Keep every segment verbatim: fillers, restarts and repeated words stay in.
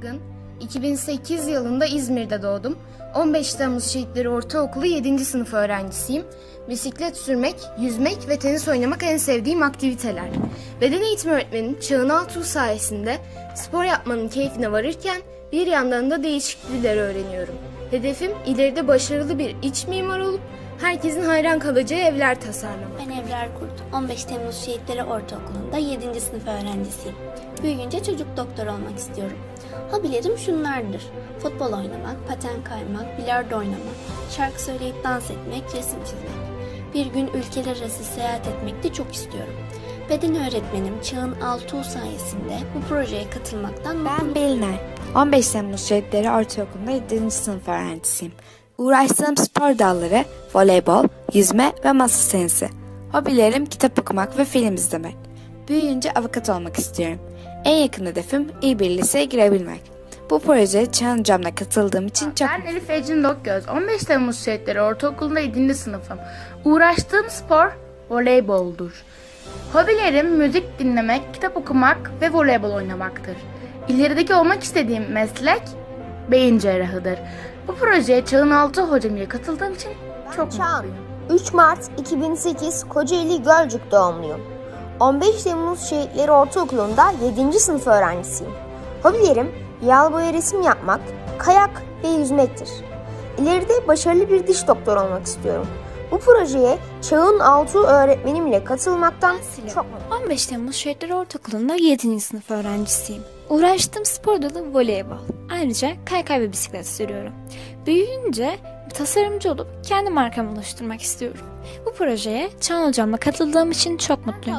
Irgın, iki bin sekiz yılında İzmir'de doğdum. on beş Temmuz Şehitleri Ortaokulu yedinci sınıf öğrencisiyim. Bisiklet sürmek, yüzmek ve tenis oynamak en sevdiğim aktiviteler. Beden eğitimi öğretmenim Çağın Altuğ sayesinde spor yapmanın keyfine varırken bir yandan da değişik diller öğreniyorum. Hedefim ileride başarılı bir iç mimar olup herkesin hayran kalacağı evler tasarlamak. Ben Ebrar Kurt, on beş Temmuz Şehitleri Ortaokulu'nda yedinci sınıf öğrencisiyim. Büyüyünce çocuk doktor olmak istiyorum. Hobilerim şunlardır: futbol oynamak, paten kaymak, bilardo oynamak, şarkı söyleyip dans etmek, resim çizmek. Bir gün ülkeler arası seyahat etmek de çok istiyorum. Beden öğretmenim Çağın Altuğ sayesinde bu projeye katılmaktan mutluyum. Ben Belinay, on beş Temmuz Şehitleri Ortaokulu'nda yedinci sınıf öğrencisiyim. Uğraştığım spor dalları voleybol, yüzme ve masa tenisi. Hobilerim kitap okumak ve film izlemek. Büyüyünce avukat olmak istiyorum. En yakın hedefim iyi bir liseye girebilmek. Bu projeye Çağın Hocam'la katıldığım için çok Ben Elif Ecin Dokgöz, on beş Temmuz Şehitleri Ortaokulu'nda yedinci sınıfım. Uğraştığım spor voleyboldur. Hobilerim müzik dinlemek, kitap okumak ve voleybol oynamaktır. İlerideki olmak istediğim meslek beyin cerrahıdır. Bu projeye Çağın Altuğ Hocam ile katıldığım için çok mutluyum. üç Mart iki bin sekiz Kocaeli Gölcük doğumluyum. on beş Temmuz Şehitleri Ortaokulu'nda yedinci sınıf öğrencisiyim. Hobilerim yağlı boya resim yapmak, kayak ve yüzmektir. İleride başarılı bir diş doktoru olmak istiyorum. Bu projeye Çağın Altuğ öğretmenimle katılmaktan çok mutluyum. on beş Temmuz Şehitleri Ortaokulu'nda yedinci sınıf öğrencisiyim. Uğraştığım spor dalı voleybol. Ayrıca kaykay ve bisiklet sürüyorum. Büyüyünce tasarımcı olup kendi markamı oluşturmak istiyorum. Bu projeye Çağın Hocam'la katıldığım için çok mutluyum.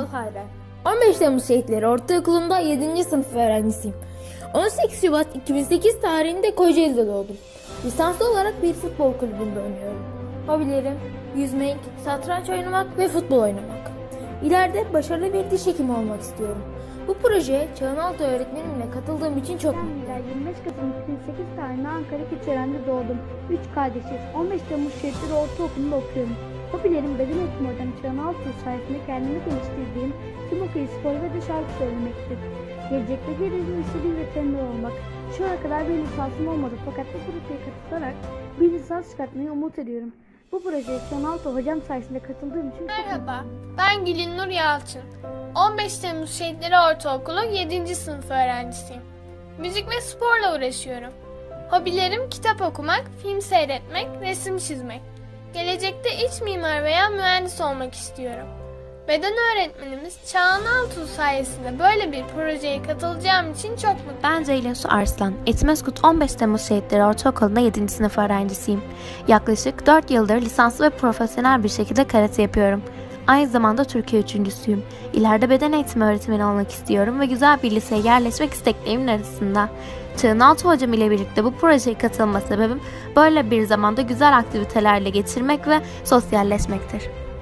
on beş Temmuz Şehitleri Ortaokulu'nda yedinci sınıf öğrencisiyim. on sekiz Şubat iki bin sekiz tarihinde Kocaeli'de doğdum. Lisanslı olarak bir futbol kulübünde oynuyorum. Hobilerim yüzmek, satranç oynamak ve futbol oynamak. İleride başarılı bir diş hekimi olmak istiyorum. Bu projeye Çağın Altuğ öğretmenimle katıldığım için çok mutluyum. yirmi beş Kasım iki bin sekiz tarihinde Ankara Keçiören'de doğdum. üç kardeşiz. on beş Temmuz Şehitleri Ortaokulu'nda okuyorum. Hobilerim beden eğitimi hocam Çağın Altuğ sayesinde kendimi geliştirdiğim tüm okul sporu ve de şarkı söylemektir. Gelecekte bir resim istediğim veteriner olmak. Şu ana kadar bir lisansım olmadı fakat bu projeye katılarak bir lisans çıkartmayı umut ediyorum. Bu projeye Çağın Altuğ hocam sayesinde katıldığım için çok Merhaba, ben Gülün Nur Yalçın. on beş Temmuz Şehitleri Ortaokulu yedinci sınıf öğrencisiyim. Müzik ve sporla uğraşıyorum. Hobilerim kitap okumak, film seyretmek, resim çizmek. Gelecekte iç mimar veya mühendis olmak istiyorum. Beden öğretmenimiz Çağın Altuğ sayesinde böyle bir projeye katılacağım için çok mutluyum. Ben Ceylin Su Arslan. Etimeskut on beş Temmuz Şehitleri Ortaokulu'nda yedinci sınıf öğrencisiyim. Yaklaşık dört yıldır lisanslı ve profesyonel bir şekilde karate yapıyorum. Aynı zamanda Türkiye üçüncüsüyüm. İleride beden eğitimi öğretmeni olmak istiyorum ve güzel bir liseye yerleşmek isteklerimin arasında. Çağın Altuğ Hocam ile birlikte bu projeye katılma sebebim böyle bir zamanda güzel aktivitelerle geçirmek ve sosyalleşmektir.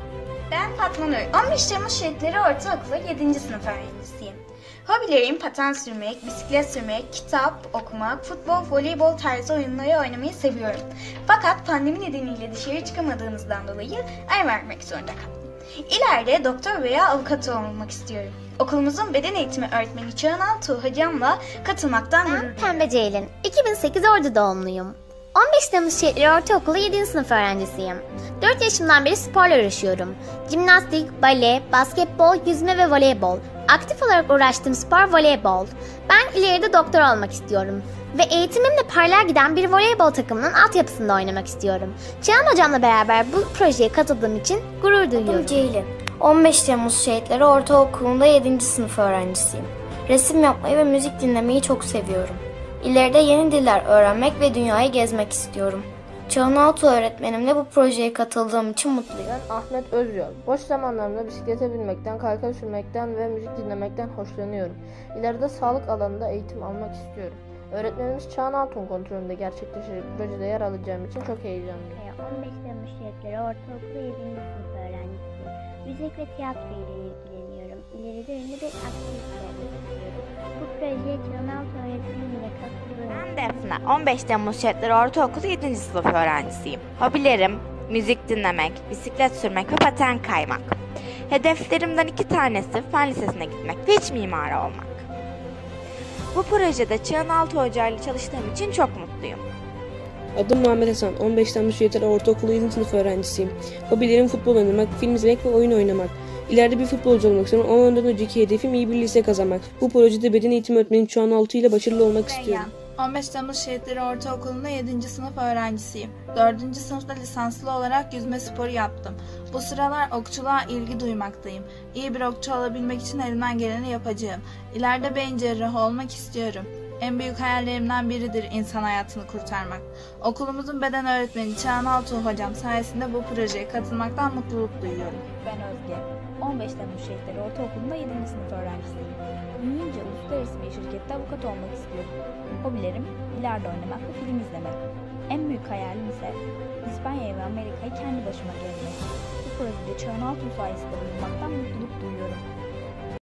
Ben Fatma Nur, on beş Temmuz Şehitleri Ortaokulu yedinci sınıf öğrencisiyim. Hobilerim paten sürmek, bisiklet sürmek, kitap okumak, futbol, voleybol tarzı oyunları oynamayı seviyorum. Fakat pandemi nedeniyle dışarı çıkamadığımızdan dolayı ara vermek zorunda kaldım. İleride doktor veya avukat olmak istiyorum. Okulumuzun beden eğitimi öğretmeni Çağın Altuğ Hocam'la katılmaktan gurur duyuyorum. Ben Pembe Ceylin, iki bin sekiz Ordu doğumluyum. on beş Temmuz Şehitleri Ortaokulu yedinci sınıf öğrencisiyim. dört yaşımdan beri sporla uğraşıyorum. Jimnastik, bale, basketbol, yüzme ve voleybol. Aktif olarak uğraştığım spor voleybol. Ben ileride doktor olmak istiyorum. Ve eğitimimle paralel giden bir voleybol takımının altyapısında oynamak istiyorum. Çağın Hocam'la beraber bu projeye katıldığım için gurur duyuyorum. Adım Ceylin. on beş Temmuz Şehitleri Ortaokulu'nda yedinci sınıf öğrencisiyim. Resim yapmayı ve müzik dinlemeyi çok seviyorum. İleride yeni diller öğrenmek ve dünyayı gezmek istiyorum. Çağın Altuğ öğretmenimle bu projeye katıldığım için mutluyum. Ben Ahmet Özyol. Boş zamanlarımda bisiklete binmekten, kaykay sürmekten ve müzik dinlemekten hoşlanıyorum. İleride sağlık alanında eğitim almak istiyorum. Öğretmenimiz Çağın Altuğ'un kontrolünde gerçekleşecek projede yer alacağım için çok heyecanlıyım. on beş Temmuz Şehitleri Ortaokulu yedinci sınıf öğrencisiyim. Müzik ve tiyatro ile ilgileniyorum. İleride ünlü bir aktivist olmak istiyorum. Bu projeye Çağın Altuğ öğretmeniyle katılıyorum. Ben Defne, on beş Temmuz Şehitleri Ortaokulu yedinci sınıf öğrencisiyim. Hobilerim müzik dinlemek, bisiklet sürmek ve paten kaymak. Hedeflerimden iki tanesi fen lisesine gitmek ve iç mimar olmak. Bu projede Çağan Altı Hoca ile çalıştığım için çok mutluyum. Adım Muhammed Hasan. on beş Temmuz Şehitler Ortaokulu yedinci sınıf öğrencisiyim. Hobilerim futbol oynamak, film izlemek ve oyun oynamak. İleride bir futbolcu olmak istiyorum ama ondan önceki hedefim iyi bir lise kazanmak. Bu projede beden eğitimi öğretmenim Çağan Altı ile başarılı olmak istiyorum. on beş Temmuz Şehitleri Ortaokulu'nda yedinci sınıf öğrencisiyim. dördüncü sınıfta lisanslı olarak yüzme sporu yaptım. Bu sıralar okçuluğa ilgi duymaktayım. İyi bir okçu olabilmek için elimden geleni yapacağım. İleride beyin cerrahı olmak istiyorum. En büyük hayallerimden biridir insan hayatını kurtarmak. Okulumuzun beden öğretmeni Çağan Altuğ hocam sayesinde bu projeye katılmaktan mutluluk duyuyorum. Ben Özge. on beş Temmuz Şehitleri Ortaokulu'nda yedinci sınıf öğrencisiyim. Büyüyünce uluslararası bir şirkette avukat olmak istiyorum. Hobilerim bilardo oynamak ve film izlemek. En büyük hayalim ise İspanya'yı ve Amerika'yı kendi başıma gezmek. Bu projede Çağan Altuğ sayesinde bulunmaktan mutluluk duyuyorum.